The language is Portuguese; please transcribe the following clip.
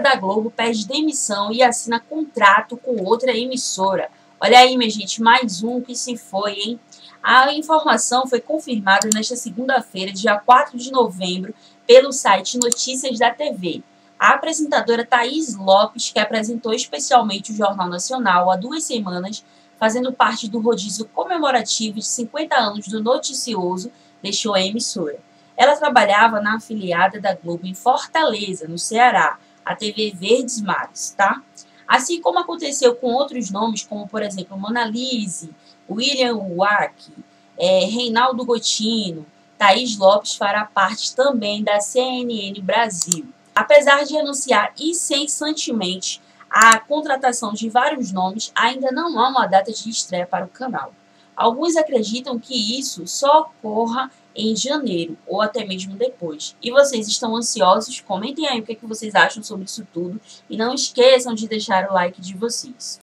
da Globo pede demissão e assina contrato com outra emissora. Olha aí, minha gente, mais um que se foi, hein? A informação foi confirmada nesta segunda-feira, dia 4 de novembro, pelo site Notícias da TV. A apresentadora Thaís Lopes, que apresentou especialmente o Jornal Nacional há 2 semanas, fazendo parte do rodízio comemorativo de 50 anos do Noticioso, deixou a emissora. Ela trabalhava na afiliada da Globo em Fortaleza, no Ceará, a TV Verdes Mares, tá? Assim como aconteceu com outros nomes, como, por exemplo, Monalise, William Wack, Reinaldo Gotino, Thaís Lopes fará parte também da CNN Brasil. Apesar de anunciar incessantemente a contratação de vários nomes, ainda não há uma data de estreia para o canal. Alguns acreditam que isso só ocorra em janeiro, ou até mesmo depois. E vocês estão ansiosos? Comentem aí o que vocês acham sobre isso tudo. E não esqueçam de deixar o like de vocês.